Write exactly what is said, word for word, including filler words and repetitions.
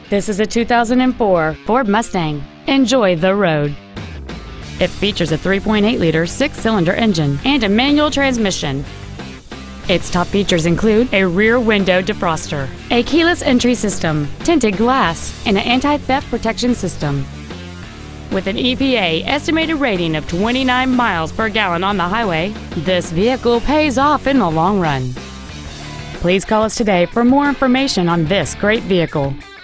This is a two thousand four Ford Mustang. Enjoy the road. It features a three point eight liter six-cylinder engine and a manual transmission. Its top features include a rear window defroster, a keyless entry system, tinted glass, and an anti-theft protection system. With an E P A estimated rating of twenty-nine miles per gallon on the highway, this vehicle pays off in the long run. Please call us today for more information on this great vehicle.